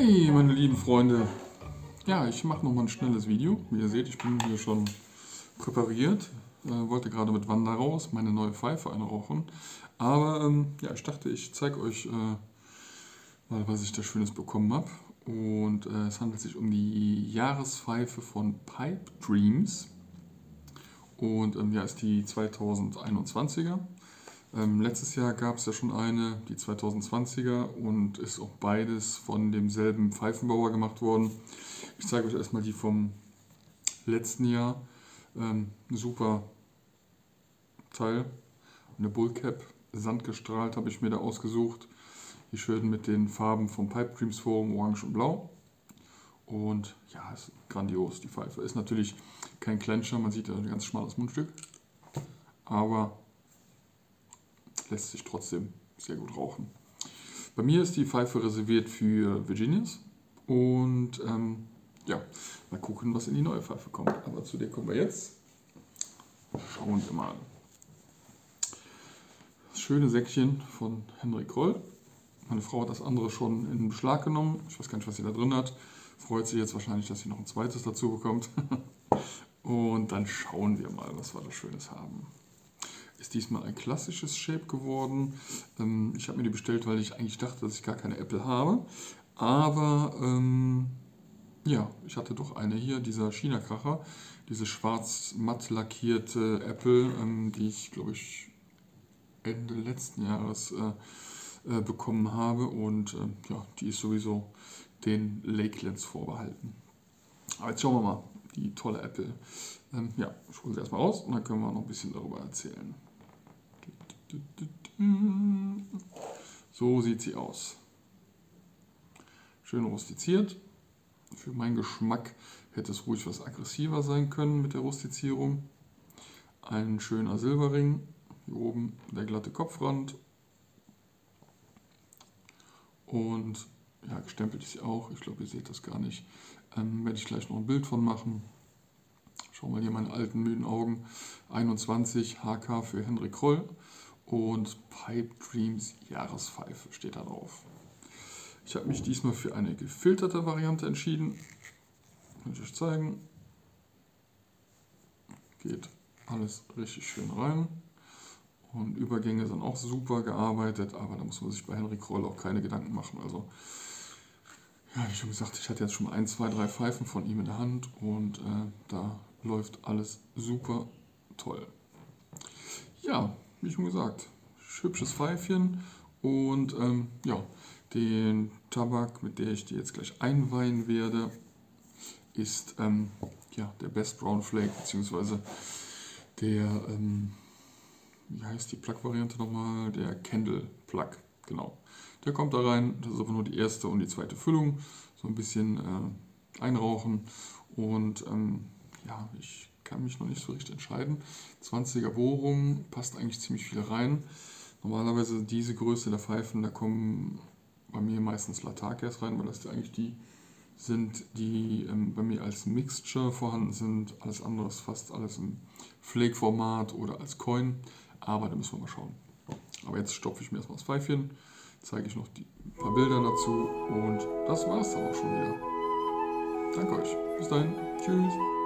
Hey meine lieben Freunde, ja, ich mache nochmal ein schnelles Video. Wie ihr seht, ich bin hier schon präpariert, wollte gerade mit Wanda raus, meine neue Pfeife einrauchen. Aber ja, ich dachte, ich zeige euch mal, was ich da Schönes bekommen habe. Und es handelt sich um die Jahrespfeife von Pipe Dreams. Und ja, ist die 2021er. Letztes Jahr gab es ja schon eine, die 2020er, und ist auch beides von demselben Pfeifenbauer gemacht worden. Ich zeige euch erstmal die vom letzten Jahr. Super Teil, eine Bullcap, sandgestrahlt habe ich mir da ausgesucht. Die schön mit den Farben vom Pipe Dreams Forum, Orange und Blau. Und ja, ist grandios, die Pfeife. Ist natürlich kein Clencher, man sieht ja ein ganz schmales Mundstück, aber lässt sich trotzdem sehr gut rauchen. Bei mir ist die Pfeife reserviert für Virginias und ja, mal gucken, was in die neue Pfeife kommt. Aber zu der kommen wir jetzt. Schauen wir mal. Das schöne Säckchen von Henrik Kroll. Meine Frau hat das andere schon in Beschlag genommen. Ich weiß gar nicht, was sie da drin hat. Freut sich jetzt wahrscheinlich, dass sie noch ein zweites dazu bekommt. Und dann schauen wir mal, was wir da Schönes haben. Ist diesmal ein klassisches Shape geworden. Ich habe mir die bestellt, weil ich eigentlich dachte, dass ich gar keine Apple habe. Aber ja, ich hatte doch eine hier, dieser China-Kracher. Diese schwarz matt lackierte Apple, die ich, glaube ich, Ende letzten Jahres bekommen habe. Und ja, die ist sowieso den Lakelands vorbehalten. Aber jetzt schauen wir mal, die tolle Apple. Ja, ich hole sie erstmal raus und dann können wir noch ein bisschen darüber erzählen. So sieht sie aus. Schön rustiziert. Für meinen Geschmack hätte es ruhig was aggressiver sein können mit der Rustizierung. Ein schöner Silberring. Hier oben der glatte Kopfrand. Und ja, gestempelt ist sie auch. Ich glaube, ihr seht das gar nicht. Werde ich gleich noch ein Bild von machen. Schauen wir hier meine alten müden Augen. 21 HK für Henrik Kroll. Und Pipe Dreams Jahrespfeife steht da drauf. Ich habe mich diesmal für eine gefilterte Variante entschieden. Kann ich euch zeigen. Geht alles richtig schön rein. Und Übergänge sind auch super gearbeitet, aber da muss man sich bei Henrik Kroll auch keine Gedanken machen. Also, ja, wie schon gesagt, ich hatte jetzt schon 1, 2, 3 Pfeifen von ihm in der Hand und da läuft alles super toll. Ja, wie schon gesagt, hübsches Pfeifchen und ja, den Tabak, mit der ich die jetzt gleich einweihen werde, ist ja, der Best Brown Flake, beziehungsweise der, wie heißt die Plug-Variante nochmal? Der Candle Plug, genau. Der kommt da rein, das ist aber nur die erste und die zweite Füllung, so ein bisschen einrauchen und ja, ich kann mich noch nicht so richtig entscheiden. 20er Bohrung, passt eigentlich ziemlich viel rein. Normalerweise diese Größe der Pfeifen, da kommen bei mir meistens Latakias rein, weil das eigentlich die sind, die bei mir als Mixture vorhanden sind. Alles andere ist fast alles im Flake-Format oder als Coin, aber da müssen wir mal schauen. Aber jetzt stopfe ich mir erstmal das Pfeifchen, zeige ich noch ein paar Bilder dazu und das war es dann auch schon wieder. Danke euch, bis dahin, tschüss.